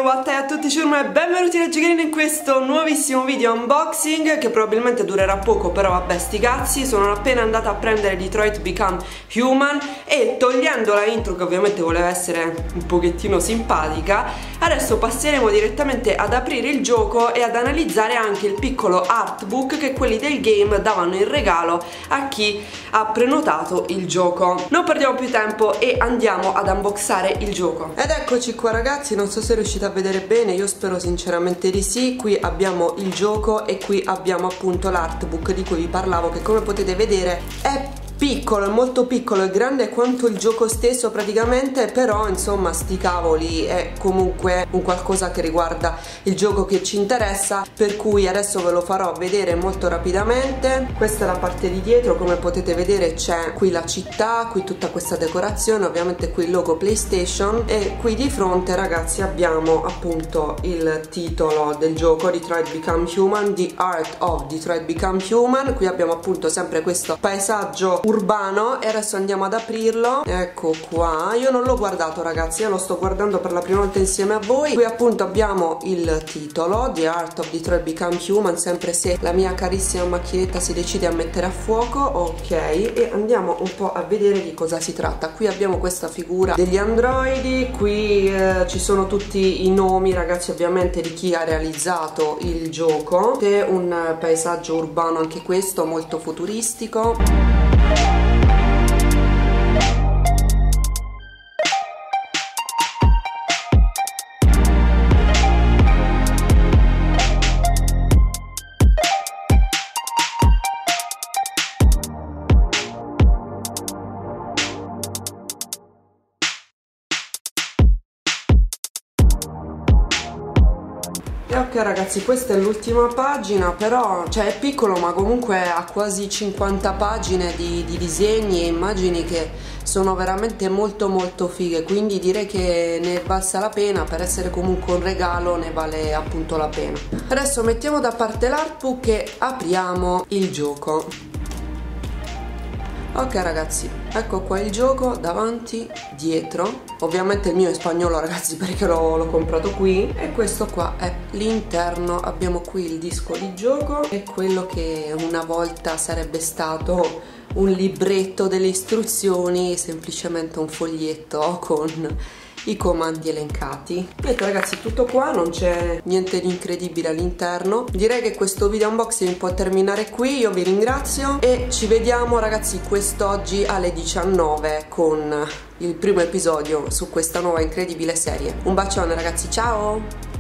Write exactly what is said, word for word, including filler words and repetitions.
what a tutti ciurma e benvenuti da Gigrina in questo nuovissimo video unboxing che probabilmente durerà poco, però vabbè sti cazzi. Sono appena andata a prendere Detroit Become Human e togliendo la intro che ovviamente voleva essere un pochettino simpatica, adesso passeremo direttamente ad aprire il gioco e ad analizzare anche il piccolo artbook che quelli del game davano in regalo a chi ha prenotato il gioco. Non perdiamo più tempo e andiamo ad unboxare il gioco. Ed eccoci qua ragazzi, non so se riuscite a vedere bene, io spero sinceramente di sì. Qui abbiamo il gioco e qui abbiamo appunto l'artbook di cui vi parlavo, che come potete vedere è piccolo, è molto piccolo, è grande quanto il gioco stesso praticamente, però insomma sti cavoli è comunque un qualcosa che riguarda il gioco che ci interessa, per cui adesso ve lo farò vedere molto rapidamente. Questa è la parte di dietro, come potete vedere c'è qui la città, qui tutta questa decorazione, ovviamente qui il logo PlayStation e qui di fronte ragazzi abbiamo appunto il titolo del gioco, Detroit Become Human, The Art of Detroit Become Human. Qui abbiamo appunto sempre questo paesaggio urbano e adesso andiamo ad aprirlo. Ecco qua, io non l'ho guardato ragazzi, io lo sto guardando per la prima volta insieme a voi. Qui appunto abbiamo il titolo, The Art of Detroit Become Human, sempre se la mia carissima macchinetta si decide a mettere a fuoco. Ok, e andiamo un po' a vedere di cosa si tratta. Qui abbiamo questa figura degli androidi, qui eh, ci sono tutti i nomi ragazzi ovviamente di chi ha realizzato il gioco. È un paesaggio urbano anche questo, molto futuristico. E ok ragazzi, questa è l'ultima pagina, però cioè è piccolo ma comunque ha quasi cinquanta pagine di, di disegni e immagini che sono veramente molto molto fighe, quindi direi che ne valsa la pena. Per essere comunque un regalo ne vale appunto la pena. Adesso mettiamo da parte l'artbook e apriamo il gioco. Ok ragazzi, ecco qua il gioco, davanti, dietro. Ovviamente il mio è spagnolo ragazzi perché l'ho comprato qui. E questo qua è l'interno. Abbiamo qui il disco di gioco e quello che una volta sarebbe stato un libretto delle istruzioni, semplicemente un foglietto con i comandi elencati. Niente ragazzi, tutto qua, non c'è niente di incredibile all'interno. Direi che questo video unboxing può terminare qui. Io vi ringrazio e ci vediamo ragazzi quest'oggi alle diciannove con il primo episodio su questa nuova incredibile serie. Un bacione ragazzi, ciao!